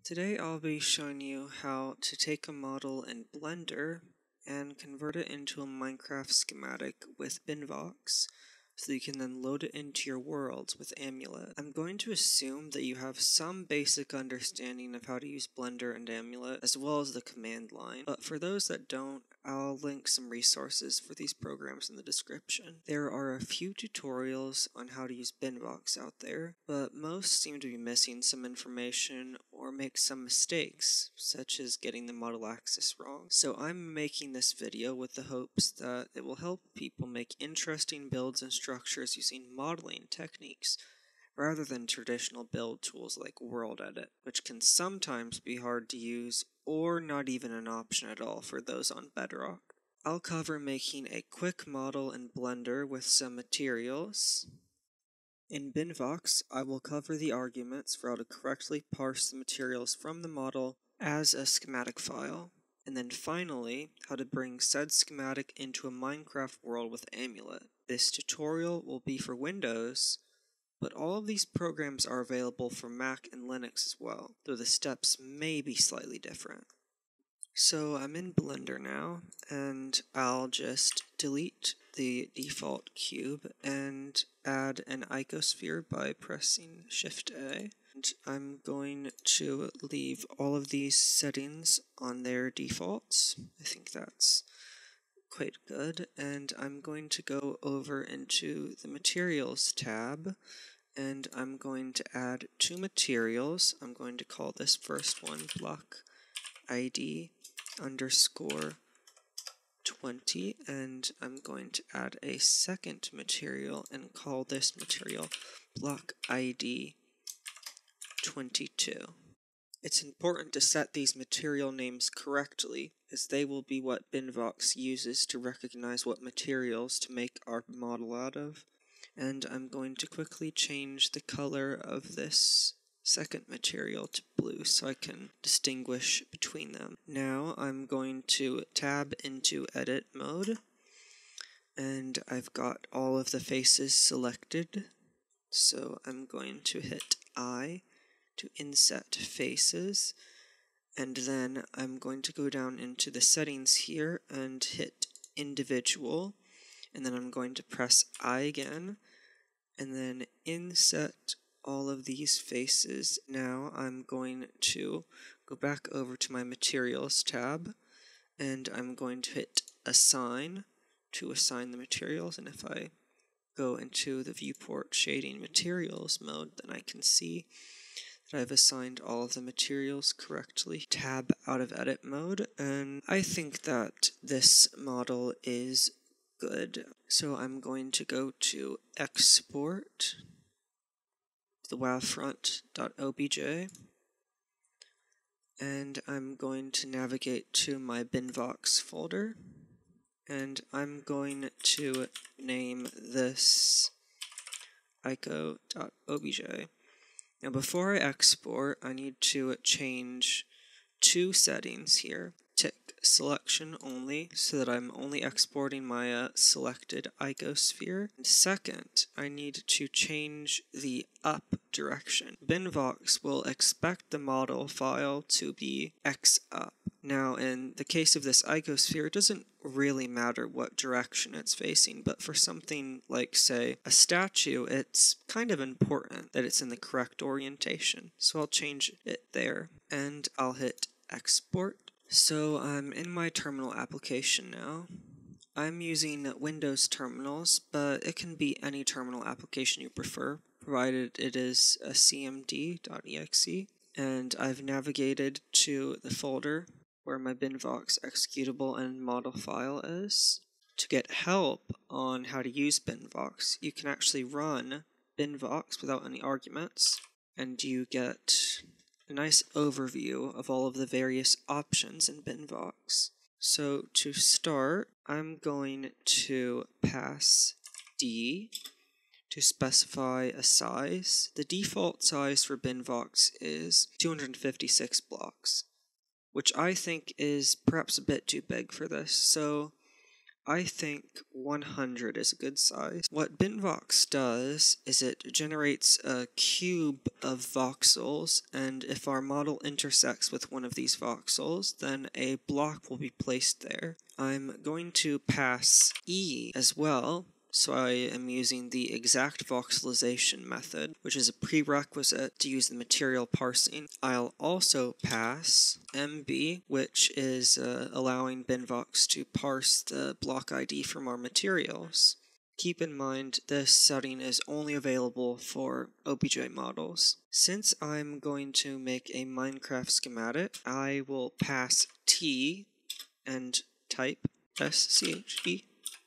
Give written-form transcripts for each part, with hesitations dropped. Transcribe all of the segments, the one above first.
Today I'll be showing you how to take a model in Blender and convert it into a Minecraft schematic with binvox, so you can then load it into your worlds with amulet. I'm going to assume that you have some basic understanding of how to use Blender and amulet, as well as the command line, but for those that don't, I'll link some resources for these programs in the description. There are a few tutorials on how to use binvox out there, but most seem to be missing some information or make some mistakes, such as getting the model axis wrong. So I'm making this video with the hopes that it will help people make interesting builds and structures using modeling techniques, rather than traditional build tools like World Edit, which can sometimes be hard to use or not even an option at all for those on Bedrock. I'll cover making a quick model in Blender with some materials. In binvox, I will cover the arguments for how to correctly parse the materials from the model as a schematic file, and then finally, how to bring said schematic into a Minecraft world with amulet. This tutorial will be for Windows, but all of these programs are available for Mac and Linux as well, though the steps may be slightly different. So I'm in Blender now, and I'll just delete the default cube and add an icosphere by pressing Shift-A. And I'm going to leave all of these settings on their defaults. I think that's quite good, and I'm going to go over into the Materials tab, and I'm going to add two materials. I'm going to call this first one block ID _20, and I'm going to add a second material and call this material block ID 22. It's important to set these material names correctly, as they will be what binvox uses to recognize what materials to make our model out of. And I'm going to quickly change the color of this second material to blue so I can distinguish between them. Now I'm going to tab into edit mode, and I've got all of the faces selected, so I'm going to hit I to inset faces, and then I'm going to go down into the settings here and hit individual, and then I'm going to press I again, and then inset all of these faces. Now I'm going to go back over to my materials tab, and I'm going to hit assign to assign the materials, and if I go into the viewport shading materials mode, then I can see that I've assigned all of the materials correctly. Tab out of edit mode, and I think that this model is good. So I'm going to go to export the wavefront.obj, and I'm going to navigate to my binvox folder, and I'm going to name this ico.obj. Now before I export, I need to change two settings here. Tick selection only, so that I'm only exporting my selected icosphere. And second, I need to change the up direction. binvox will expect the model file to be x up. Now in the case of this icosphere, it doesn't really matter what direction it's facing, but for something like, say, a statue, it's kind of important that it's in the correct orientation. So I'll change it there, and I'll hit export. So I'm in my terminal application now. I'm using Windows terminals, but it can be any terminal application you prefer, provided it is a cmd.exe, and I've navigated to the folder where my binvox executable and model file is. To get help on how to use binvox, you can actually run binvox without any arguments, and you get a nice overview of all of the various options in binvox. So to start, I'm going to pass D to specify a size. The default size for binvox is 256 blocks, which I think is perhaps a bit too big for this, so I think 100 is a good size. What binvox does is it generates a cube of voxels, and if our model intersects with one of these voxels, then a block will be placed there. I'm going to pass E as well, so I am using the exact voxelization method, which is a prerequisite to use the material parsing. I'll also pass MB, which is allowing binvox to parse the block ID from our materials. Keep in mind, this setting is only available for OBJ models. Since I'm going to make a Minecraft schematic, I will pass T and type SCHEMATIC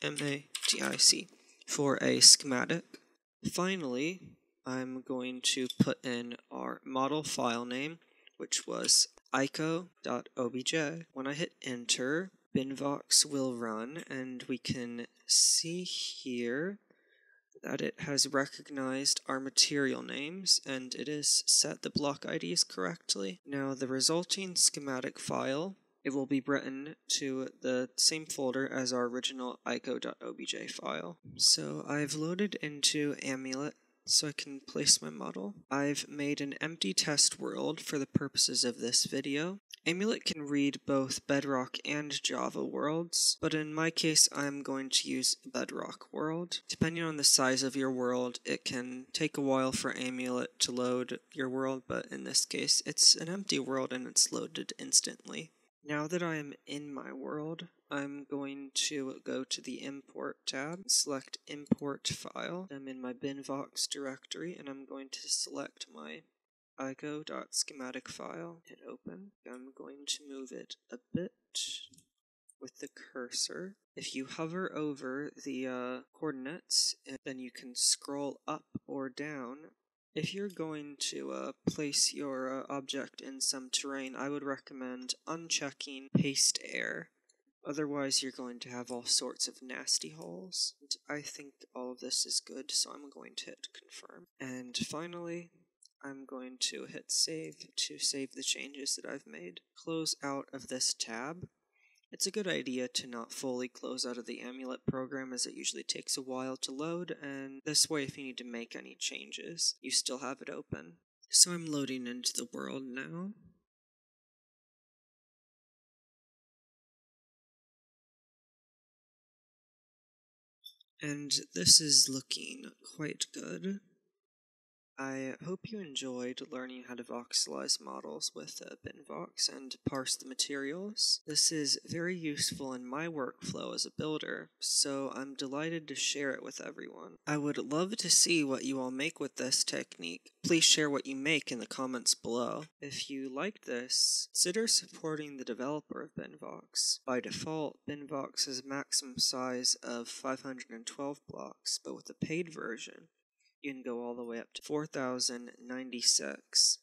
for a schematic. Finally, I'm going to put in our model file name, which was ico.obj. When I hit enter, binvox will run, and we can see here that it has recognized our material names, and it has set the block IDs correctly. Now the resulting schematic file, it will be written to the same folder as our original ico.obj file. So I've loaded into amulet so I can place my model. I've made an empty test world for the purposes of this video. Amulet can read both Bedrock and Java worlds, but in my case I'm going to use Bedrock world. Depending on the size of your world, it can take a while for Amulet to load your world, but in this case it's an empty world and it's loaded instantly. Now that I am in my world, I'm going to go to the Import tab, select Import File. I'm in my binvox directory, and I'm going to select my ico.schematic file, hit open. I'm going to move it a bit with the cursor. If you hover over the coordinates, then you can scroll up or down. If you're going to place your object in some terrain, I would recommend unchecking paste air. Otherwise, you're going to have all sorts of nasty holes. And I think all of this is good, so I'm going to hit confirm. And finally, I'm going to hit save to save the changes that I've made. Close out of this tab. It's a good idea to not fully close out of the Amulet program, as it usually takes a while to load, and this way if you need to make any changes, you still have it open. So I'm loading into the world now. And this is looking quite good. I hope you enjoyed learning how to voxelize models with binvox and parse the materials. This is very useful in my workflow as a builder, so I'm delighted to share it with everyone. I would love to see what you all make with this technique. Please share what you make in the comments below. If you like this, consider supporting the developer of binvox. By default, binvox has a maximum size of 512 blocks, but with the paid version, you can go all the way up to 4,096.